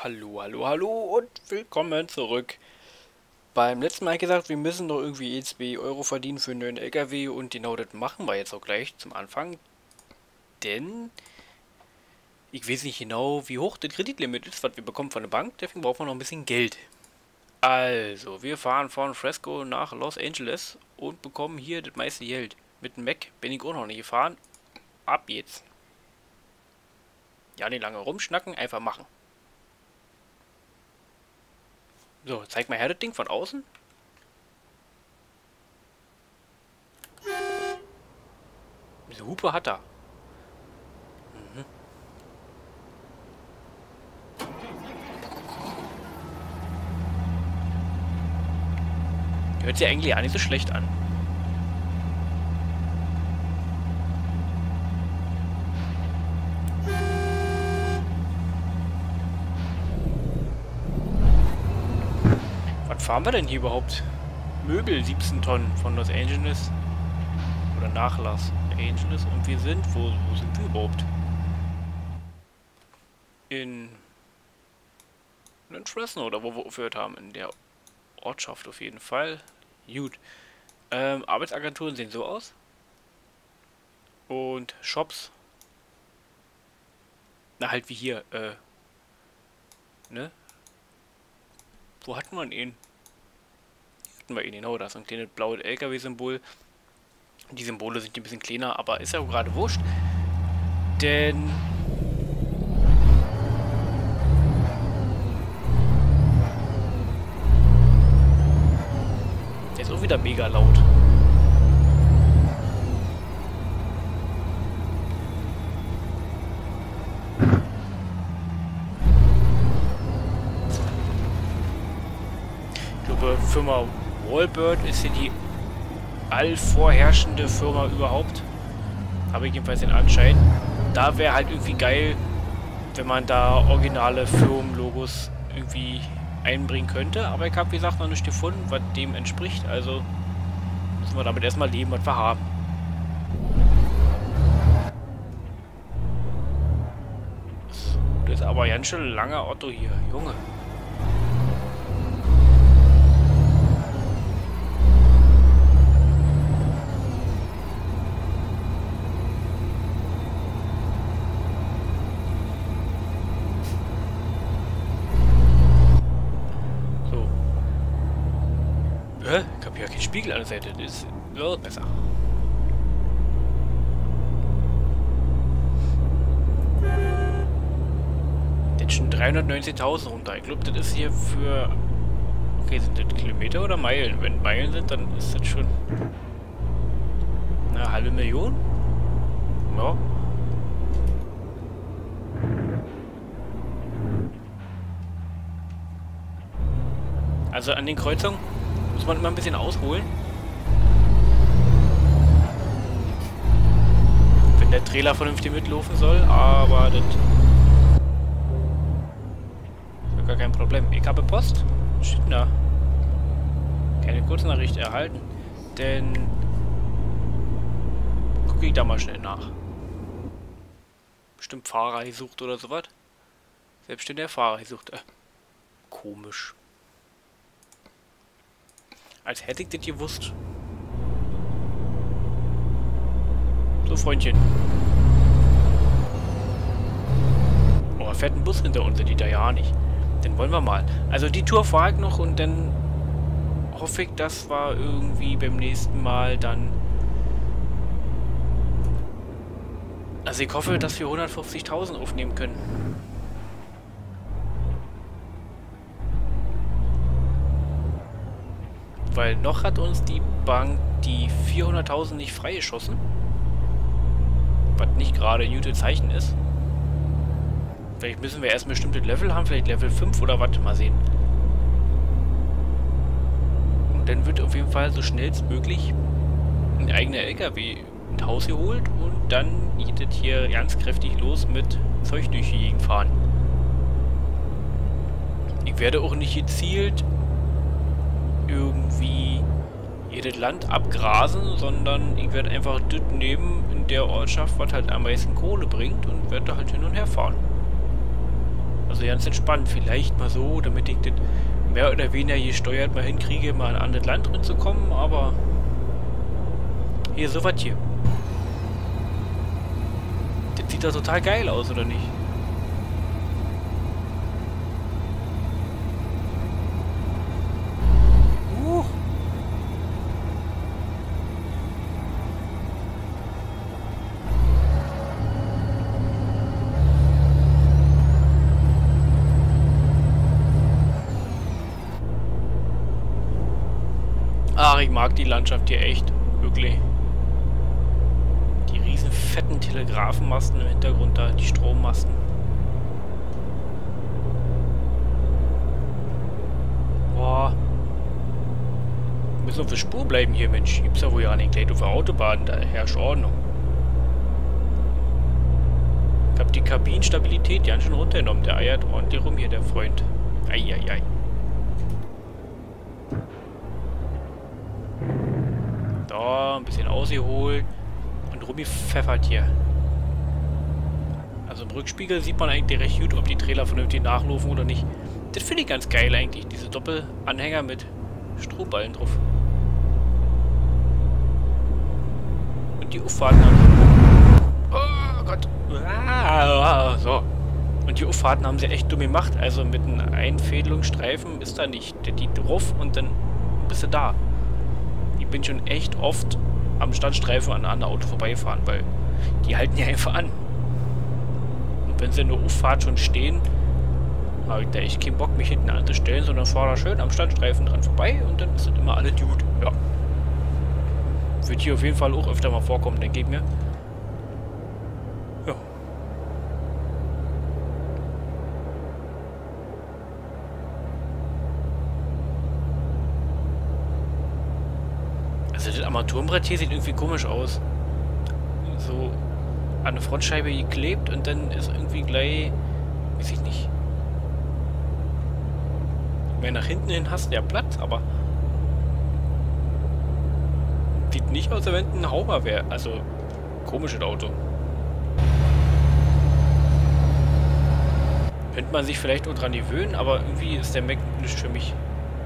Hallo, hallo, hallo und willkommen zurück. Beim letzten Mal gesagt, wir müssen doch irgendwie 2 Euro verdienen für einen neuen LKW und genau das machen wir jetzt auch gleich zum Anfang. Denn ich weiß nicht genau, wie hoch das Kreditlimit ist, was wir bekommen von der Bank, deswegen brauchen wir noch ein bisschen Geld. Also, wir fahren von Fresco nach Los Angeles und bekommen hier das meiste Geld. Mit dem Mac bin ich auch noch nicht gefahren. Ab jetzt. Ja, nicht lange rumschnacken, einfach machen. So, zeig mal her das Ding von außen. Diese Hupe hat er. Hört sich eigentlich auch nicht so schlecht an. Was fahren wir denn hier überhaupt? Möbel 17 Tonnen von Los Angeles. Oder nach Los Angeles. Und wir sind, wo sind wir überhaupt? In Fresno oder wo wir aufgehört haben. In der Ortschaft auf jeden Fall. Gut. Arbeitsagenturen sehen so aus. Und Shops. Na halt wie hier, ne? Wo hatten wir ihn? Hier hatten wir ihn, genau, da ist ein kleines blaues LKW-Symbol. Die Symbole sind ein bisschen kleiner, aber ist ja auch gerade wurscht. Denn der ist auch wieder mega laut. Ich glaube, Firma Wallbird ist hier die allvorherrschende Firma überhaupt. Habe ich jedenfalls den Anschein. Da wäre halt irgendwie geil, wenn man da originale Firmenlogos irgendwie einbringen könnte. Aber ich habe, wie gesagt, noch nicht gefunden, was dem entspricht. Also müssen wir damit erstmal leben, was wir haben. Das ist aber ganz schön langer Otto hier, Junge. Ich habe ja keinen Spiegel an der Seite. Das wird besser. Jetzt schon 390.000 runter. Ich glaube, das ist hier für... Okay, sind das Kilometer oder Meilen? Wenn Meilen sind, dann ist das schon... Eine halbe Million? Ja. Also an den Kreuzungen muss man immer ein bisschen ausholen. Wenn der Trailer vernünftig mitlaufen soll, aber das ist gar kein Problem. Ich habe Post. Was steht denn da? Keine Kurznachricht erhalten. Denn gucke ich da mal schnell nach. Bestimmt Fahrer gesucht oder sowas. Selbst in der Fahrer gesucht. Komisch. Als hätte ich das gewusst. So, Freundchen. Oh, fährt ein Bus hinter uns, die da ja nicht. Den wollen wir mal. Also die Tour fahre ich noch und dann hoffe ich, dass wir irgendwie beim nächsten Mal dann... Also ich hoffe, dass wir 150.000 aufnehmen können. Weil noch hat uns die Bank die 400.000 nicht freigeschossen. Was nicht gerade ein gutes Zeichen ist. Vielleicht müssen wir erst ein bestimmtes Level haben, vielleicht Level 5 oder was, mal sehen. Und dann wird auf jeden Fall so schnellstmöglich ein eigener LKW ins Haus geholt und dann geht es hier ganz kräftig los mit Zeug durch die Gegend fahren. Ich werde auch nicht gezielt irgendwie jedes Land abgrasen, sondern ich werde einfach das nehmen in der Ortschaft, was halt am meisten Kohle bringt und werde da halt hin und her fahren. Also ganz entspannt. Vielleicht mal so, damit ich das mehr oder weniger gesteuert mal hinkriege, mal in ein anderes Land drin zu kommen, aber hier, so was hier. Das sieht doch total geil aus, oder nicht? Ach, ich mag die Landschaft hier echt. Wirklich. Die riesen fetten Telegrafenmasten im Hintergrund da, die Strommasten. Boah. Wir müssen auf der Spur bleiben hier, Mensch. Gibt's ja wohl ja nicht gleich auf der Autobahn, da herrscht Ordnung. Ich hab die Kabinenstabilität ganz schön runtergenommen. Der eiert ordentlich rum hier, der Freund. Eieiei. Da, ein bisschen ausgeholt und rumgepfeffert hier. Also im Rückspiegel sieht man eigentlich recht gut, ob die Trailer vernünftig nachlaufen oder nicht. Das finde ich ganz geil eigentlich, diese Doppelanhänger mit Strohballen drauf. Und die Auffahrten haben... Oh Gott. Ah, so. Und die Auffahrten haben sie echt dumm gemacht. Also mit einem Einfädelungsstreifen ist da nicht. Der geht drauf und dann bist du da. Ich bin schon echt oft am Standstreifen an einem anderen Auto vorbeifahren, weil die halten ja einfach an. Und wenn sie in der Auffahrt schon stehen, habe ich da echt keinen Bock, mich hinten anzustellen, sondern fahre da schön am Standstreifen dran vorbei und dann ist das immer alles gut. Ja. Wird hier auf jeden Fall auch öfter mal vorkommen, denke ich mir. Ja. Also das Armaturenbrett hier sieht irgendwie komisch aus. So an der Frontscheibe geklebt und dann ist irgendwie gleich... weiß ich nicht. Ich meine, nach hinten hin hast du ja Platz, aber... sieht nicht aus, als wenn ein Hauber wäre. Also, komisches Auto. Könnte man sich vielleicht auch dran gewöhnen, aber irgendwie ist der Mac nicht für mich.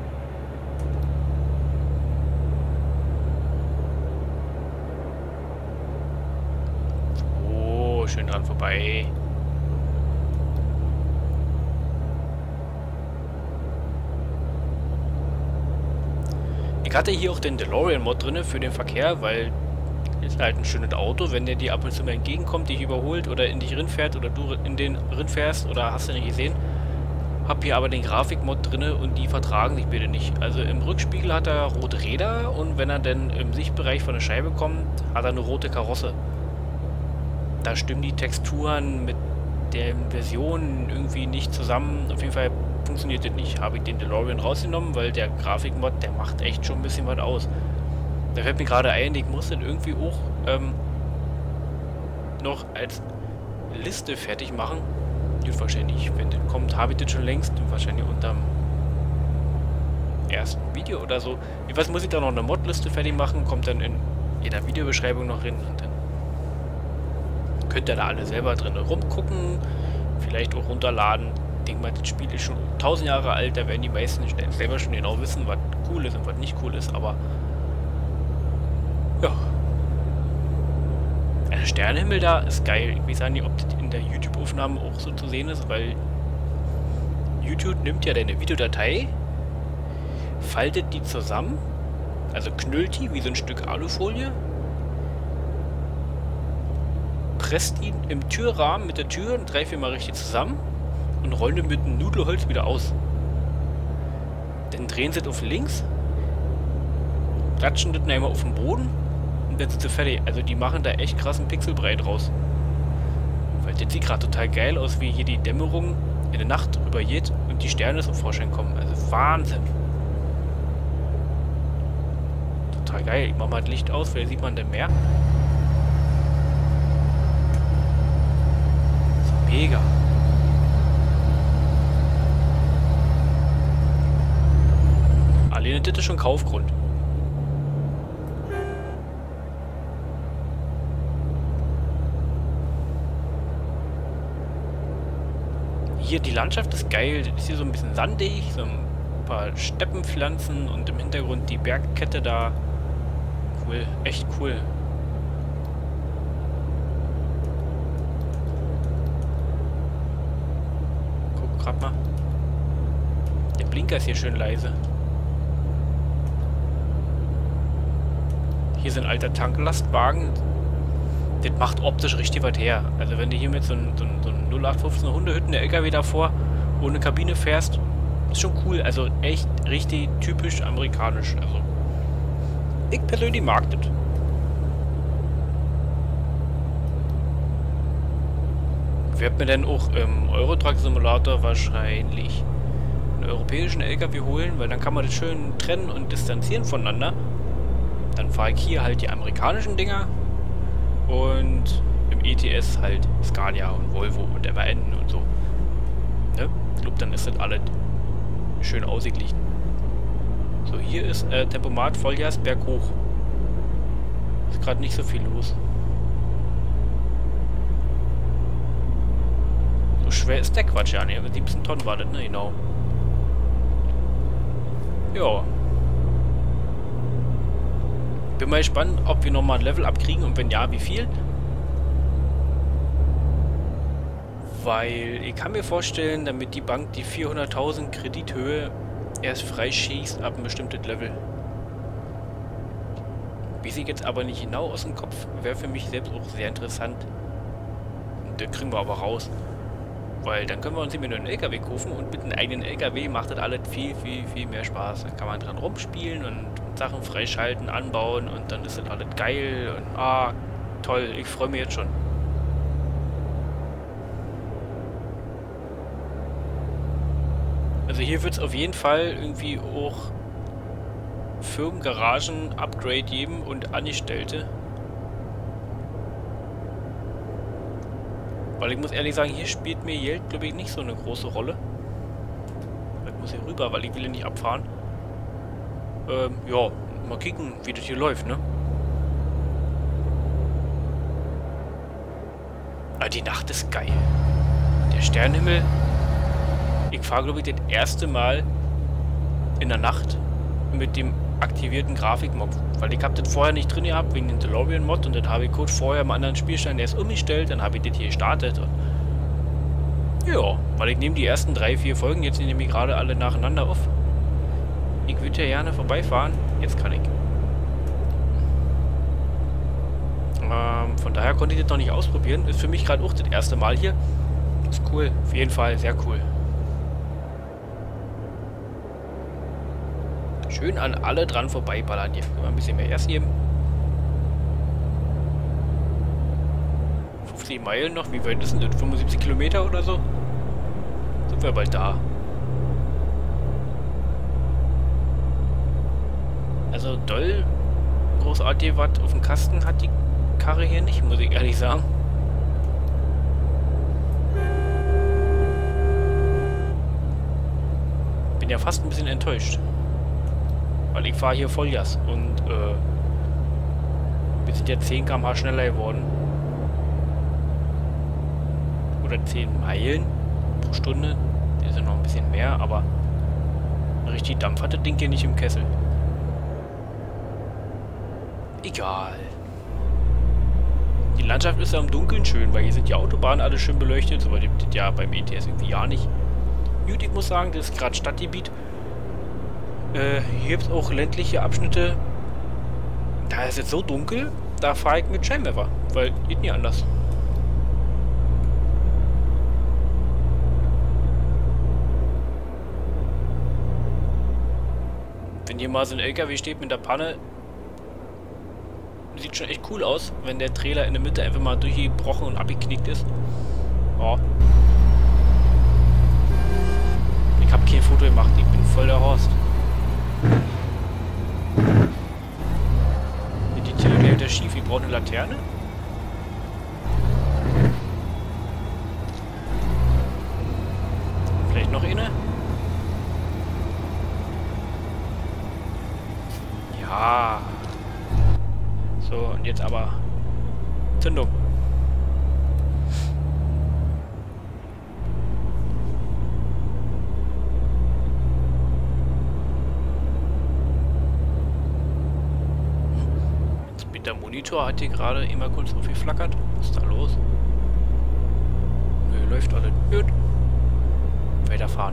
Oh, schön dran vorbei. Ich hatte hier auch den DeLorean-Mod drin für den Verkehr, weil ist halt ein schönes Auto, wenn der dir ab und zu mal entgegenkommt, dich überholt oder in dich rinfährt oder du in den rinfährst oder hast du nicht gesehen. Hab hier aber den Grafikmod drin und die vertragen sich bitte nicht. Also im Rückspiegel hat er rote Räder und wenn er dann im Sichtbereich von der Scheibe kommt, hat er eine rote Karosse. Da stimmen die Texturen mit der Version irgendwie nicht zusammen. Auf jeden Fall funktioniert das nicht. Habe ich den DeLorean rausgenommen, weil der Grafikmod, der macht echt schon ein bisschen was aus. Da fällt mir gerade ein, ich muss den irgendwie auch noch als Liste fertig machen. Gut, wahrscheinlich, wenn das kommt, habe ich das schon längst. Wahrscheinlich unterm ersten Video oder so. Ich weiß, muss ich da noch eine Modliste fertig machen, kommt dann in jeder Videobeschreibung noch hin und dann könnt ihr da alle selber drin rumgucken, vielleicht auch runterladen. Ich denke mal, das Spiel ist schon 1000 Jahre alt, da werden die meisten selber schon genau wissen, was cool ist und was nicht cool ist, aber ja. Der Sternenhimmel da ist geil. Ich weiß nicht, ob das in der YouTube-Aufnahme auch so zu sehen ist, weil YouTube nimmt ja deine Videodatei, faltet die zusammen, also knüllt die wie so ein Stück Alufolie, presst ihn im Türrahmen mit der Tür 3-4 Mal richtig zusammen und rollen ihn mit einem Nudelholz wieder aus. Dann drehen sie es auf links, klatschen das einmal auf den Boden und dann sind sie fertig. Also die machen da echt krassen Pixelbrei draus. Weil das sieht gerade total geil aus, wie hier die Dämmerung in der Nacht rüber geht und die Sterne zum Vorschein kommen. Also Wahnsinn. Total geil. Ich mach mal das Licht aus, vielleicht sieht man denn mehr. Mega. Alleine das ist schon Kaufgrund. hier die Landschaft ist geil. Das ist hier so ein bisschen sandig, so ein paar Steppenpflanzen und im Hintergrund die Bergkette da. Cool, echt cool. Guck grad mal. Der Blinker ist hier schön leise. Hier sind alter Tanklastwagen. Das macht optisch richtig was her. Also wenn du hier mit so einem 0815 Hundehütten der LKW davor ohne Kabine fährst, ist schon cool. Also echt richtig typisch amerikanisch. Also ich persönlich mag das. Ich werde mir dann auch im Eurotruck Simulator wahrscheinlich einen europäischen LKW holen, weil dann kann man das schön trennen und distanzieren voneinander. Dann fahre ich hier halt die amerikanischen Dinger und im ETS halt Scania und Volvo und MAN und so. Ne? Ich glaube, dann ist das alles schön ausgeglichen. So, hier ist Tempomat Vollgas berghoch. Ist gerade nicht so viel los. So schwer ist der Quatsch ja nicht. 17 Tonnen war das, ne? Genau. Ja. Bin mal gespannt, ob wir nochmal ein Level abkriegen und wenn ja, wie viel. Weil ich kann mir vorstellen, damit die Bank die 400.000 Kredithöhe erst freischießt ab einem bestimmten Level. Wie sie jetzt aber nicht genau aus dem Kopf, wäre für mich selbst auch sehr interessant. Und das kriegen wir aber raus. Weil dann können wir uns immer nur einen LKW kaufen und mit einem eigenen LKW macht das alles viel, viel, viel mehr Spaß. Dann kann man dran rumspielen und Sachen freischalten, anbauen und dann ist das alles geil und toll, ich freue mich jetzt schon. Also hier wird es auf jeden Fall irgendwie auch Firmengaragen Upgrade geben und Angestellte. Weil ich muss ehrlich sagen, hier spielt mir Geld, glaube ich, nicht so eine große Rolle. Ich muss hier rüber, weil ich will ja nicht abfahren. Ja, mal kicken, wie das hier läuft, ne? Aber die Nacht ist geil. Der Sternenhimmel. Ich fahre, glaube ich, das erste Mal in der Nacht mit dem aktivierten Grafikmod. Weil ich habe das vorher nicht drin gehabt, wegen dem DeLorean-Mod. Und dann habe ich kurz vorher im anderen Spielstand erst umgestellt. Dann habe ich das hier gestartet. Und ja, weil ich nehme die ersten 3, 4 Folgen jetzt nehme ich gerade alle nacheinander auf. Ich würde ja gerne vorbeifahren. Jetzt kann ich. Von daher konnte ich das noch nicht ausprobieren. Ist für mich gerade auch das erste Mal hier. Ist cool. Auf jeden Fall sehr cool. Schön an alle dran vorbeiballern. Hier können wir ein bisschen mehr Gas geben. 50 Meilen noch. Wie weit ist denn das? 75 Kilometer oder so? Sind wir bald da. Also doll großartig was auf dem Kasten hat die Karre hier nicht, muss ich ehrlich sagen. Bin ja fast ein bisschen enttäuscht. Weil ich fahre hier Vollgas und wir sind ja 10 km/h schneller geworden. Oder 10 Meilen pro Stunde. Das ist noch ein bisschen mehr, aber richtig Dampf hat das Ding hier nicht im Kessel. Egal. Die Landschaft ist ja im Dunkeln schön, weil hier sind die Autobahnen alle schön beleuchtet. So gibt es ja beim ETS irgendwie ja nicht. Gut, ich muss sagen, das ist gerade Stadtgebiet. Hier gibt es auch ländliche Abschnitte. Da ist jetzt so dunkel, da fahre ich mit Scheinwerfer, weil geht nie anders. Wenn hier mal so ein LKW steht mit der Panne, sieht schon echt cool aus, wenn der Trailer in der Mitte einfach mal durchgebrochen und abgeknickt ist. Ja. Ich habe kein Foto gemacht, ich bin voll der Horst. Die Tür wieder schief, ich brauche eine Laterne. Vielleicht noch eine? Ja. So, und jetzt aber Zündung. Mit der Monitor hat hier gerade immer kurz so viel flackert. Was ist da los? Nö, läuft alles. Gut. Weiterfahren.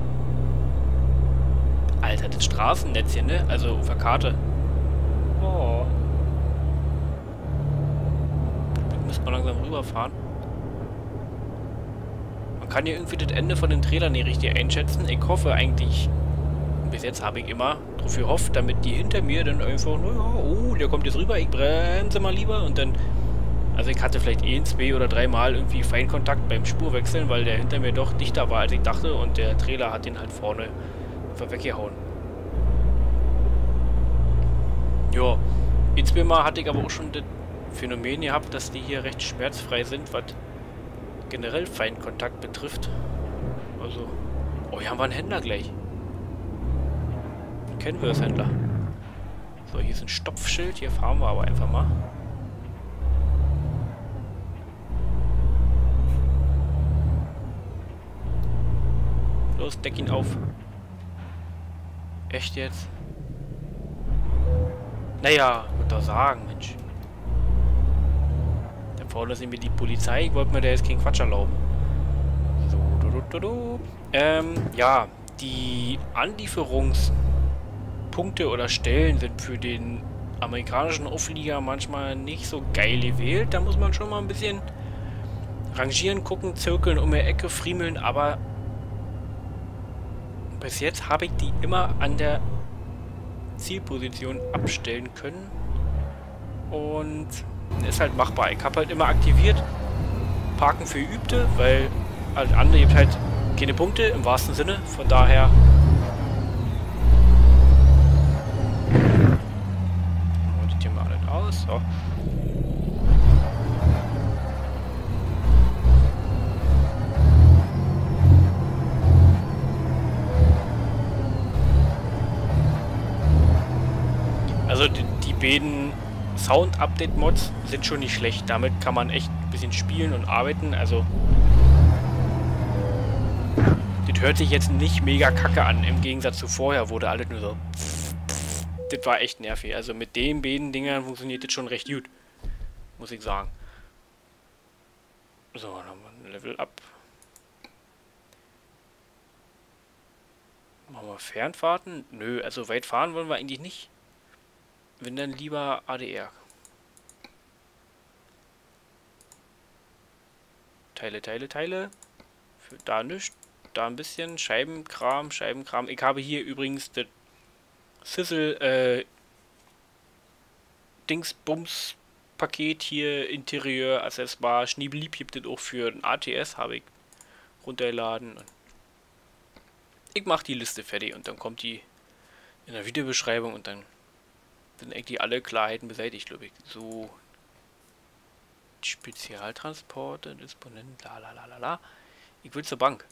Alter, das Straßennetz hier, ne? Also auf der Karte. Oh. Da müssen wir langsam rüberfahren. Man kann hier irgendwie das Ende von den Trailern nicht richtig einschätzen. Ich hoffe eigentlich, bis jetzt habe ich immer drauf gehofft, damit die hinter mir dann einfach, naja, oh, der kommt jetzt rüber, ich bremse mal lieber und dann, also ich hatte vielleicht 1, 2 oder 3 Mal irgendwie Feinkontakt beim Spurwechseln, weil der hinter mir doch dichter war, als ich dachte und der Trailer hat den halt vorne einfach weggehauen. Ja, 1, 2 Mal hatte ich aber auch schon das Phänomen gehabt, dass die hier recht schmerzfrei sind, was generell Feinkontakt betrifft. Also, oh, hier haben wir einen Händler gleich. Kennen wir das Händler. So, hier ist ein Stopfschild, hier fahren wir aber einfach mal. Los, deck ihn auf. Echt jetzt? Naja, würde doch sagen, Mensch. Da vorne sind wir die Polizei, ich wollte mir da jetzt keinen Quatsch erlauben. So, ja, die Anlieferungspunkte oder Stellen sind für den amerikanischen Auflieger manchmal nicht so geil gewählt. Da muss man schon mal ein bisschen rangieren, gucken, zirkeln, um die Ecke friemeln, aber bis jetzt habe ich die immer an der Zielposition abstellen können und ist halt machbar. Ich habe halt immer aktiviert Parken für Geübte, weil alles andere gibt halt keine Punkte im wahrsten Sinne, von daher das hier mal alles aus. So. Also die beiden Sound-Update-Mods sind schon nicht schlecht. Damit kann man echt ein bisschen spielen und arbeiten. Also das hört sich jetzt nicht mega kacke an. Im Gegensatz zu vorher wurde alles nur so. Das war echt nervig. Also mit den beiden Dingern funktioniert das schon recht gut. Muss ich sagen. So, dann haben wir ein Level Up. Machen wir Fernfahrten? Nö, also weit fahren wollen wir eigentlich nicht. Wenn dann lieber ADR. Teile. Für da nichts. Da ein bisschen. Scheibenkram. Ich habe hier übrigens das Sizzle Dingsbums Paket hier, Interieur, Accessoire, Schniebelieb gibt es auch für ein ATS, habe ich runtergeladen. Ich mache die Liste fertig und dann kommt die in der Videobeschreibung und dann sind eigentlich alle Klarheiten beseitigt, glaube ich. So, Spezialtransporte, Disponent, la. Ich will zur Bank.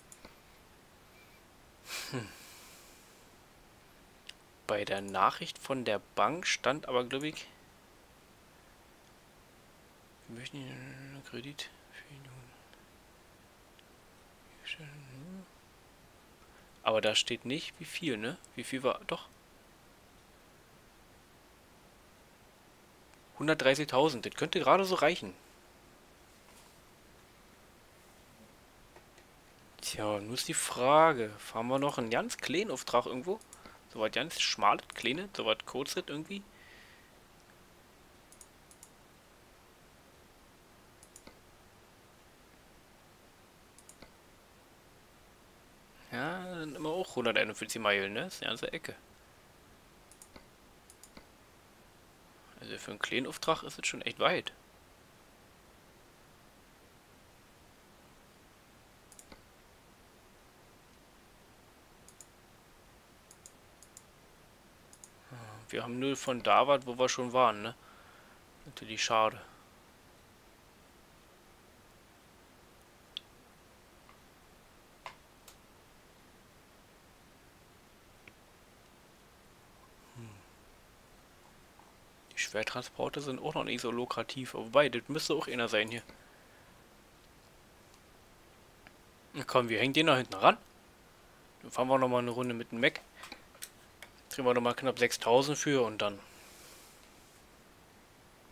Bei der Nachricht von der Bank stand aber, glaube ich, wir möchten einen Kredit für ihn. Aber da steht nicht, wie viel, ne? Wie viel war, doch. 130.000, das könnte gerade so reichen. Tja, nur ist die Frage, fahren wir noch einen ganz kleinen Auftrag irgendwo? So was ganz schmales, kleine, so was kurzes irgendwie? Ja, dann immer auch 141 Meilen, ne? Das ist eine ganze Ecke. Also für einen kleinen Auftrag ist es schon echt weit. Wir haben nur von da was, wo wir schon waren, ne? Natürlich schade. Die Schwertransporte sind auch noch nicht so lukrativ. Wobei, das müsste auch einer sein hier. Na komm, wir hängen den da hinten ran. Dann fahren wir nochmal eine Runde mit dem Mac. Kriegen wir nochmal knapp 6.000 für und dann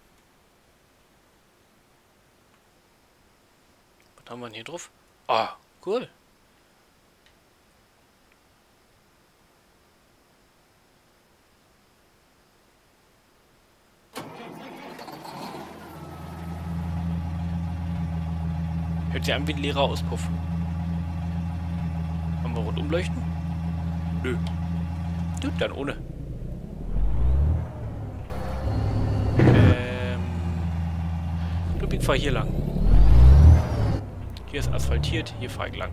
Was haben wir denn hier drauf? Ah, cool. Hört sich an wie ein leerer Auspuff. Haben wir rundum leuchten? Nö. Gut, dann ohne. Ich fahre hier lang. Hier ist asphaltiert, hier fahre ich lang.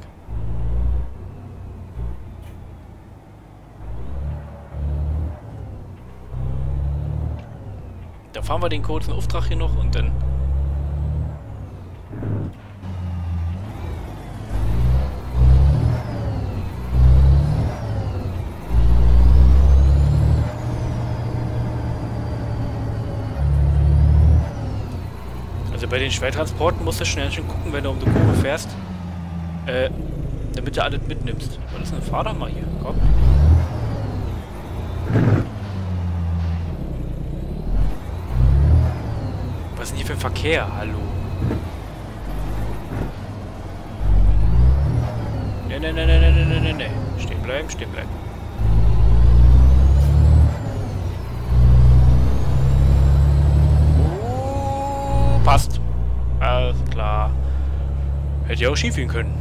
Da fahren wir den kurzen Auftrag hier noch und dann... Also bei den Schwertransporten musst du schnell schon gucken, wenn du um die Kurve fährst, damit du alles mitnimmst. Was ist denn? Fahr doch mal hier, komm. Was ist denn hier für ein Verkehr? Hallo. Ne. Stehen bleiben, stehen bleiben. Passt. Alles klar. Hätte ja auch schief gehen können.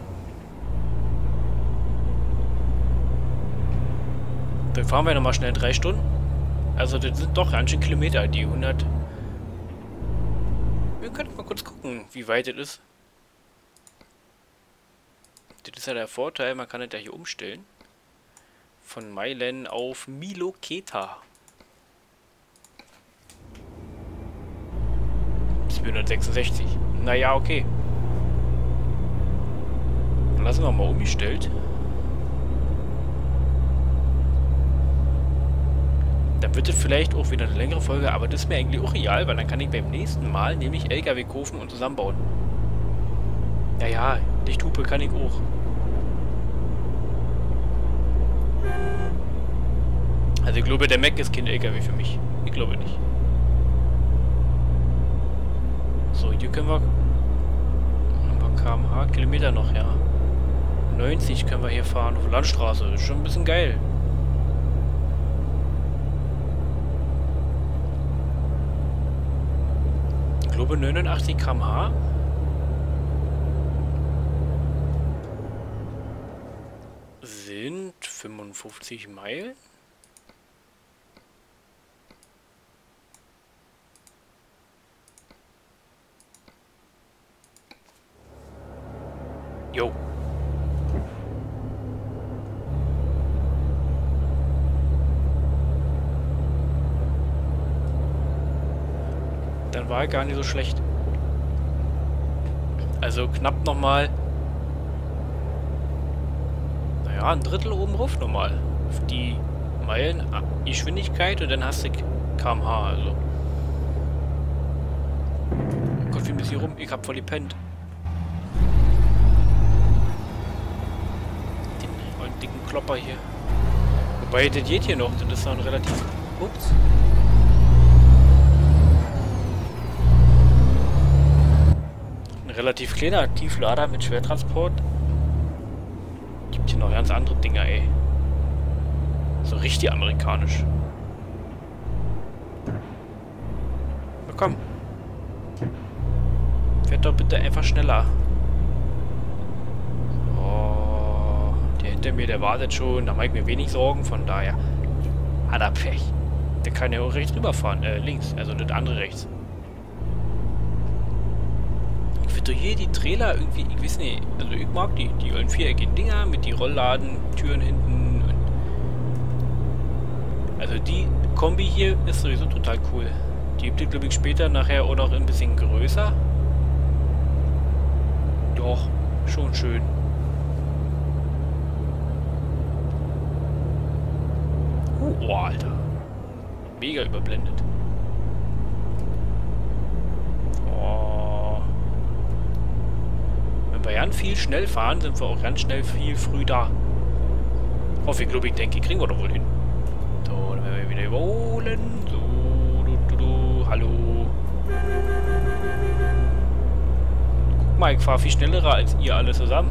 Dann fahren wir nochmal schnell 3 Stunden. Also das sind doch ganz schön Kilometer, die 100. Wir können mal kurz gucken, wie weit das ist. Das ist ja der Vorteil, man kann das ja hier umstellen. Von Meilen auf Miloketa. 266. Naja, okay. Dann lassen wir mal umgestellt. Dann wird es vielleicht auch wieder eine längere Folge, aber das ist mir eigentlich auch real, weil dann kann ich beim nächsten Mal nämlich LKW kaufen und zusammenbauen. Naja, Lichthupe kann ich auch. Also ich glaube, der Mac ist kein LKW für mich. Ich glaube nicht. So, hier können wir... km/h, Kilometer noch, ja. 90 können wir hier fahren auf Landstraße. Ist schon ein bisschen geil. Ich glaube 89 km/h. Sind 55 Meilen. Jo. Dann war er gar nicht so schlecht. Also knapp nochmal. Naja, ein Drittel oben drauf nochmal. Auf die Meilen, Geschwindigkeit und dann hast du km/h, also. Oh Gott, wie bis hier rum? Ich hab voll gepennt. Dicken Klopper hier. Wobei, das geht hier noch. Das ist noch ein relativ... Ups. Ein relativ kleiner Tieflader mit Schwertransport. Gibt hier noch ganz andere Dinger, ey. So richtig amerikanisch. Na komm. Fährt doch bitte einfach schneller. Hinter mir, der wartet schon, da mache ich mir wenig Sorgen, von daher hat er Pech. Der kann ja auch rechts rüberfahren, links, also das andere rechts. Ich finde doch hier die Trailer irgendwie, ich weiß nicht, also ich mag die ollen viereckigen Dinger mit die Rollladen-Türen hinten. Und also die Kombi hier ist sowieso total cool. Die gibt es, glaube ich, später nachher auch noch ein bisschen größer. Doch, schon schön. Oh, Alter. Mega überblendet. Oh. Wenn wir ganz viel schnell fahren, sind wir auch ganz schnell viel früh da. Hoffe ich, glaube ich, denke, kriegen wir doch wohl hin. So, dann werden wir wieder überholen. So, hallo. Gucken mal, ich fahre viel schneller als ihr alle zusammen.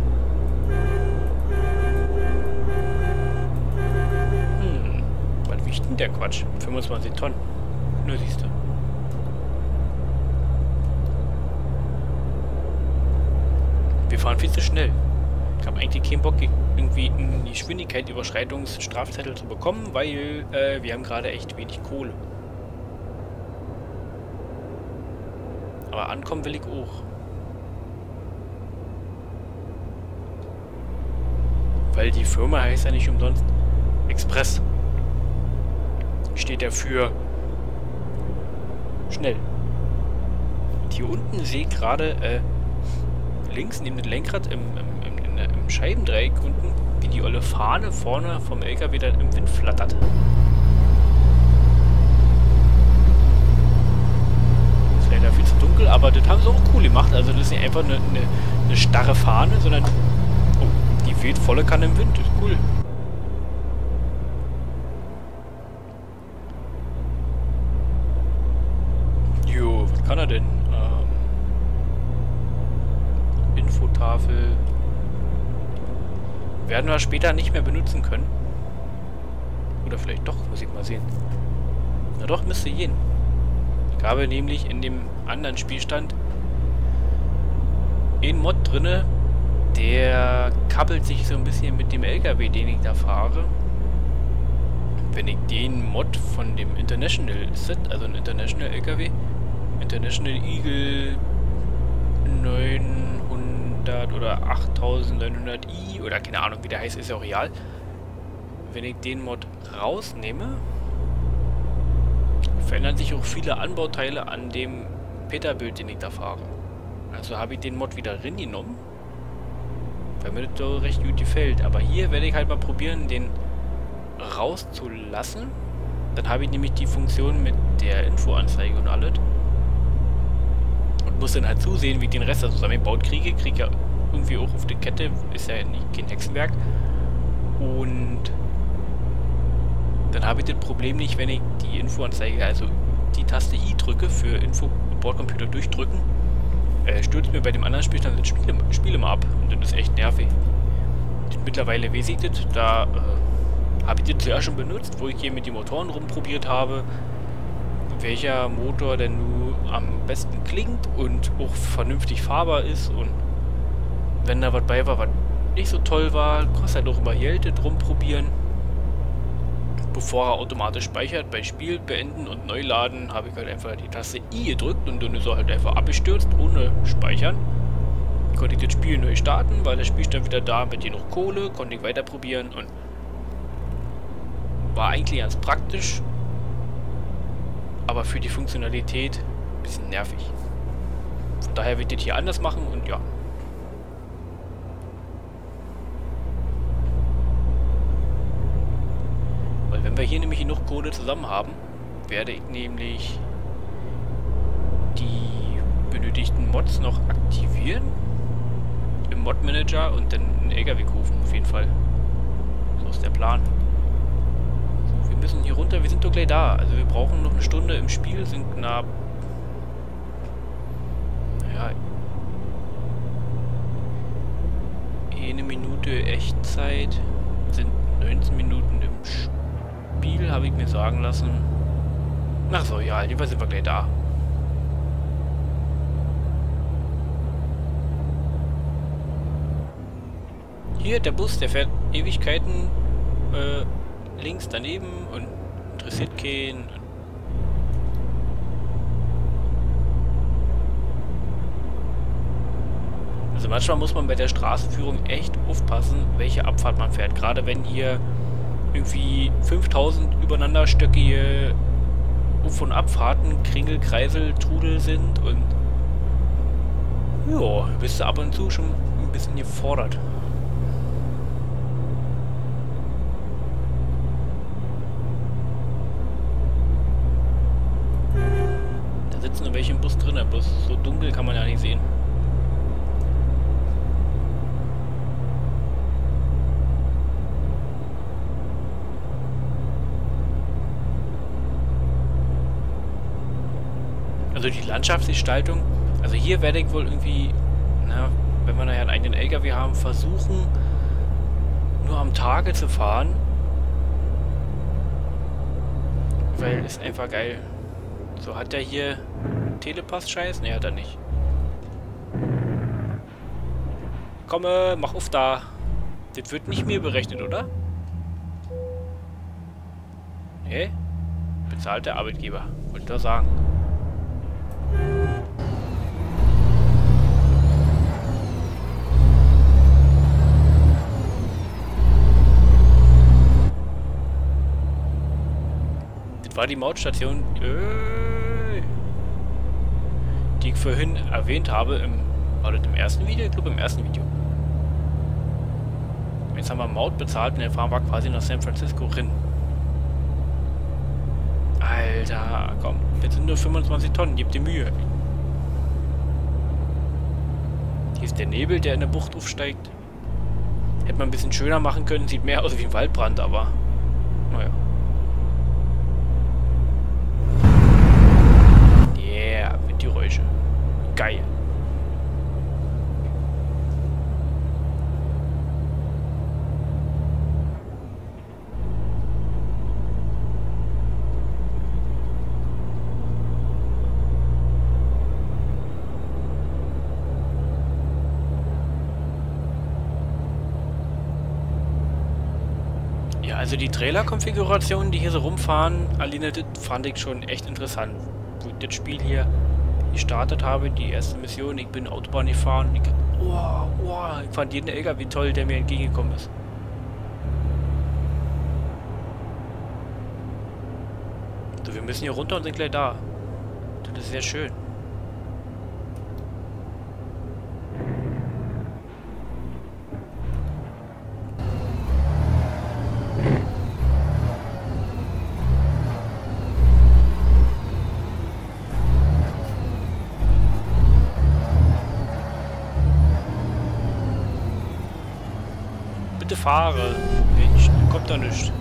Was wiegt denn der Quatsch? 25 Tonnen. Nur siehst du. Wir fahren viel zu schnell. Ich habe eigentlich keinen Bock, irgendwie eine Geschwindigkeitsüberschreitungsstrafzettel zu bekommen, weil wir haben gerade echt wenig Kohle. Aber ankommen will ich auch. Weil die Firma heißt ja nicht umsonst Express. Steht ja für schnell. Und hier unten sehe ich gerade links neben dem Lenkrad im Scheibendreieck unten, wie die olle Fahne vorne vom LKW dann im Wind flattert. Ist leider viel zu dunkel, aber das haben sie auch cool gemacht. Also das ist nicht einfach eine starre Fahne, sondern oh, die weht volle Kanne im Wind. Das ist cool. Jo, was kann er denn? Infotafel. Werden wir später nicht mehr benutzen können. Oder vielleicht doch, muss ich mal sehen. Na doch, müsste gehen. Ich habe nämlich in dem anderen Spielstand einen Mod drinne, der kappelt sich so ein bisschen mit dem LKW, den ich da fahre. Wenn ich den Mod von dem International Set, also ein International LKW, International Eagle 900 oder 8900i oder keine Ahnung wie der heißt, ist ja auch real. Wenn ich den Mod rausnehme, verändern sich auch viele Anbauteile an dem Peterbilt, den ich da fahre. Also habe ich den Mod wieder reingenommen, weil mir das so recht gut gefällt. Aber hier werde ich halt mal probieren, den rauszulassen. Dann habe ich nämlich die Funktion mit der Infoanzeige und alles. Und muss dann halt zusehen, wie ich den Rest da zusammengebaut kriege. Kriege ja irgendwie auch auf die Kette, ist ja nicht kein Hexenwerk. Und dann habe ich das Problem nicht, wenn ich die Infoanzeige, also die Taste I drücke für Info Bordcomputer durchdrücken, stürzt mir bei dem anderen Spielstand das Spiel immer ab. Und das ist echt nervig. Mittlerweile weiß ich das, da habe ich das zuerst schon benutzt, wo ich hier mit den Motoren rumprobiert habe, welcher Motor denn nun am besten klingt und auch vernünftig fahrbar ist. Und wenn da was bei war, was nicht so toll war, kostet halt auch immer Geld, das rumprobieren. Bevor er automatisch speichert, bei Spiel beenden und neu laden, habe ich halt einfach die Taste I gedrückt und dann ist er halt einfach abgestürzt, ohne Speichern. Konnte ich das Spiel neu starten, weil das Spielstand wieder da mit hier noch Kohle, konnte ich weiter probieren und war eigentlich ganz praktisch, aber für die Funktionalität ein bisschen nervig. Von daher wird das hier anders machen und ja. Weil wenn wir hier nämlich genug Kohle zusammen haben, werde ich nämlich die benötigten Mods noch aktivieren im Mod-Manager und dann einen LKW kaufen, auf jeden Fall. So ist der Plan. So, wir müssen hier runter, wir sind doch gleich da. Also wir brauchen noch eine Stunde im Spiel, sind knapp... Naja... Eine Minute Echtzeit, sind 19 Minuten im Spiel, habe ich mir sagen lassen. Ach so, ja, jedenfalls sind wir gleich da. Hier, der Bus, der fährt Ewigkeiten links daneben und interessiert keinen. Also manchmal muss man bei der Straßenführung echt aufpassen, welche Abfahrt man fährt. Gerade wenn hier irgendwie 5000 übereinanderstöckige Auf- und Abfahrten, Kringel, Kreisel, Trudel sind und ja, bist du ab und zu schon ein bisschen gefordert. Da sitzen nur welche im Bus drin, bloß so dunkel kann man ja nicht sehen. Also die Landschaftsgestaltung, also hier werde ich wohl irgendwie na, wenn wir nachher einen eigenen LKW haben, versuchen, nur am Tage zu fahren. Weil ist einfach geil. So, hat der hier Telepass-Scheiß? Ne, hat er nicht. Komme, mach auf da. Das wird nicht mir berechnet, oder? Nee? Bezahlt der Arbeitgeber. Wollte ich doch sagen. Das war die Mautstation, die ich vorhin erwähnt habe. War das im ersten Video? Ich glaube im ersten Video. Jetzt haben wir Maut bezahlt und dann fahren wir quasi nach San Francisco rein. Alter, komm. Jetzt sind nur 25 Tonnen. Gib dir Mühe. Hier ist der Nebel, der in der Bucht aufsteigt. Hätte man ein bisschen schöner machen können. Sieht mehr aus wie ein Waldbrand, aber... Naja. Yeah, Windgeräusche. Geil. Also die Trailer-Konfigurationen, die hier so rumfahren, alleine das fand ich schon echt interessant. Wo ich das Spiel hier gestartet habe, die erste Mission, ich bin Autobahn gefahren, ich fand jeden LKW toll, der mir entgegengekommen ist. So, wir müssen hier runter und sind gleich da. Das ist sehr schön. Bitte fahre. Mensch, kommt da nicht.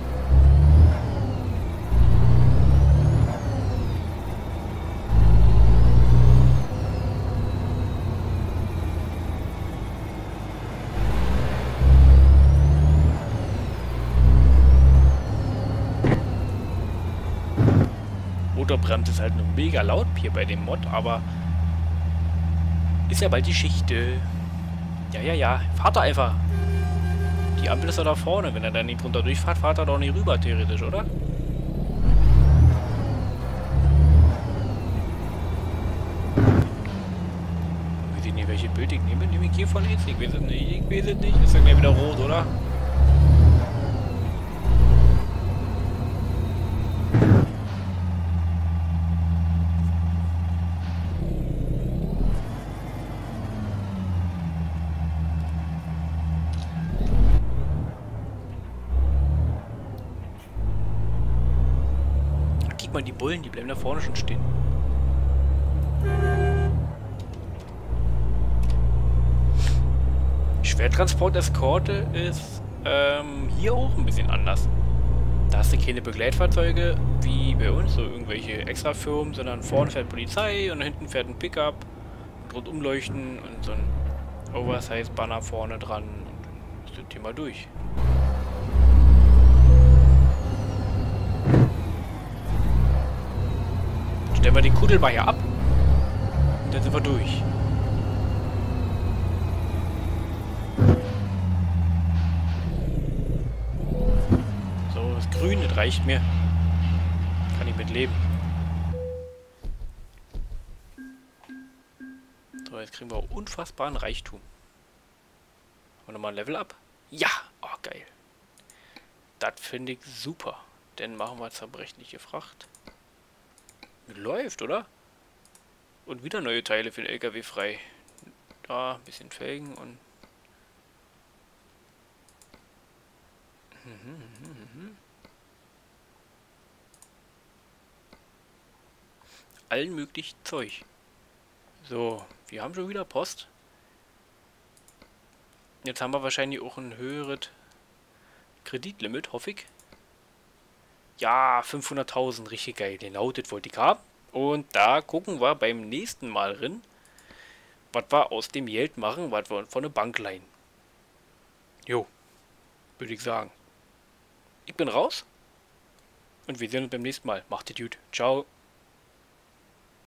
Motorbremse ist halt nur mega laut hier bei dem Mod, aber ist ja bald die Geschichte. Ja. Fahrt da einfach. Die Ampel ist ja da vorne. Wenn er dann nicht drunter durchfahrt, fahrt er doch nicht rüber, theoretisch, oder? Ich weiß nicht, welche Bild ich nehme. Nehme ich hier von jetzt? Ich weiß es nicht. Ist ja gleich wieder rot, oder? Mal die Bullen, die bleiben da vorne schon stehen. Schwertransport-Eskorte ist hier auch ein bisschen anders. Da hast du keine Begleitfahrzeuge wie bei uns, so irgendwelche Extrafirmen, sondern vorne fährt Polizei und hinten fährt ein Pickup und rundum leuchten und so ein Oversize-Banner vorne dran und dann ist das Thema durch. Stellen wir den Kudel mal hier ab. Und dann sind wir durch. So, das Grün, das reicht mir. Kann ich mit leben. So, jetzt kriegen wir unfassbaren Reichtum. Und nochmal ein Level up. Ja! Oh, geil. Das finde ich super. Dann machen wir zerbrechliche Fracht. Läuft, oder? Und wieder neue Teile für den LKW frei. Da, ein bisschen Felgen und... Allen möglichen Zeug. So, wir haben schon wieder Post. Jetzt haben wir wahrscheinlich auch ein höheres Kreditlimit, hoffe ich. Ja, 500.000, richtig geil. Genau, das wollte ich haben. Und da gucken wir beim nächsten Mal rein, was wir aus dem Geld machen, was wir uns von der Bank leihen. Jo, würde ich sagen. Ich bin raus und wir sehen uns beim nächsten Mal. Macht es gut. Ciao.